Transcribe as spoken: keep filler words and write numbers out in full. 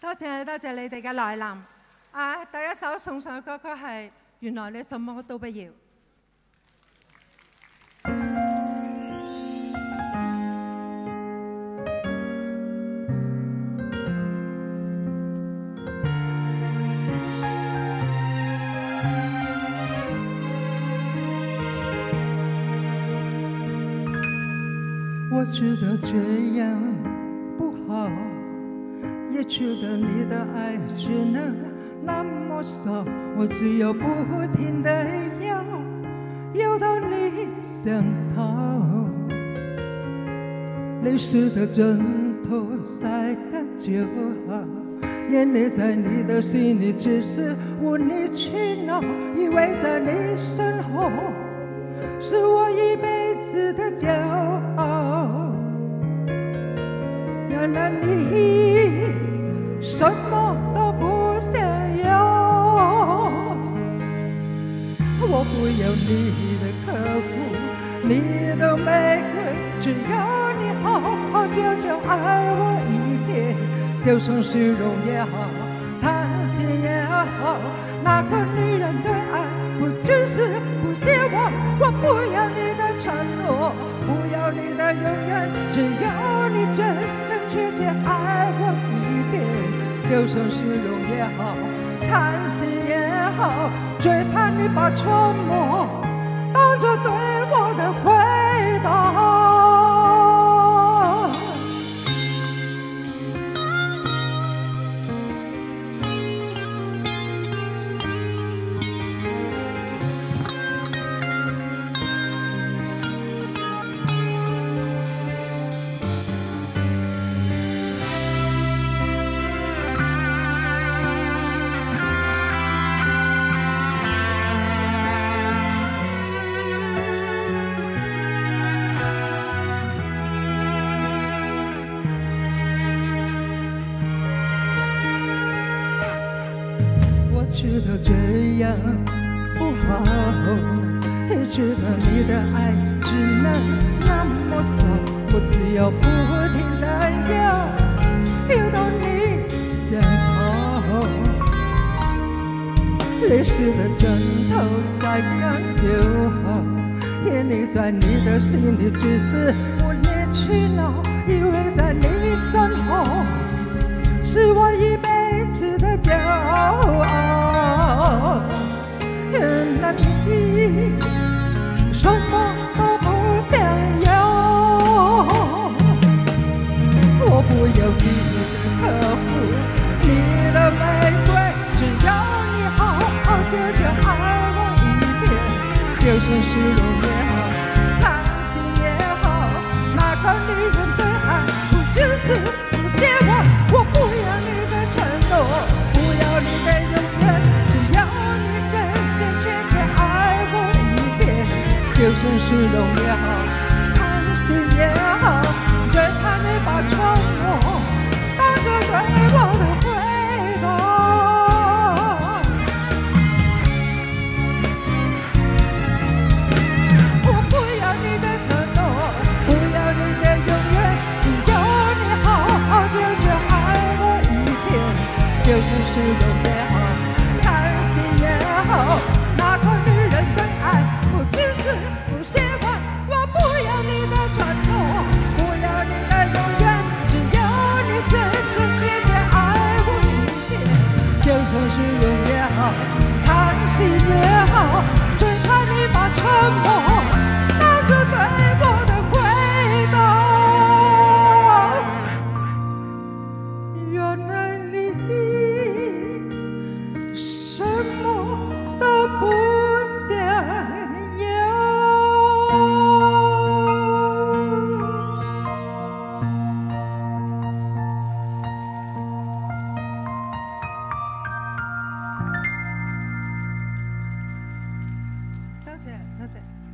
多謝多謝你哋嘅來臨。啊，第一首送上嘅歌曲係《原來你什麼都不要》。 我知道這樣不好，也知道你的愛只能那麼少，我只有不停地要，要到你想逃。淚濕的枕頭曬乾就好，眼淚在你的心裡只是無理取鬧，以為在你身後是我一輩子的驕傲，原來你什麼都不想要。我不要你的呵護，你的玫瑰，只要你好好久久愛我一遍，就算虛榮也好，貪心也好，那個女人對愛不只是不屑我，我不要你的承諾，不要你的永遠，只要你真真切切愛我一遍，就算虛榮也好，貪心也好，最怕你把沉默當作對我的回答。知道這樣不好，也知道你的愛只能那麼少，我只有不停地要，要到你想逃。淚濕的枕頭曬乾就好，眼淚在你的心裡只是無理取鬧，以為在你身後是我一輩子的驕傲，原來你什麼都不想要。我不要你的呵護，你的玫瑰，只要你好好久久愛我一遍，就算虛榮也好，貪心也好，那個女人的愛不只是不屑我，我不要你的承諾，不要你的永遠，只要你真真切切愛我一遍，就算虛榮也好，貪心也好，最怕你把沉默當作對我的回答。我不要你的承諾，不要你的永遠，只要你好好久久愛我一遍，就算虛榮也好，貪心也好，那個女人的愛不只是不屑我，我不要你的承諾，不要你的永遠，只要你真真切切愛我一遍，就算虛榮也好，貪心也好，最怕你把沉默當作對我的回答。原來你什麼都不想要。 多謝多謝。